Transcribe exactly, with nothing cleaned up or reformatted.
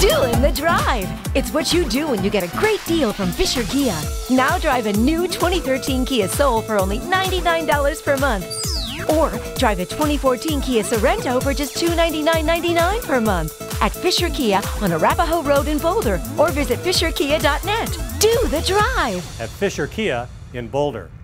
Doing the drive. It's what you do when you get a great deal from Fisher Kia. Now drive a new twenty thirteen Kia Soul for only ninety-nine dollars per month. Or drive a twenty fourteen Kia Sorento for just two hundred ninety-nine ninety-nine per month at Fisher Kia on Arapahoe Road in Boulder, or visit fisher kia dot net. Do the drive At Fisher Kia in Boulder.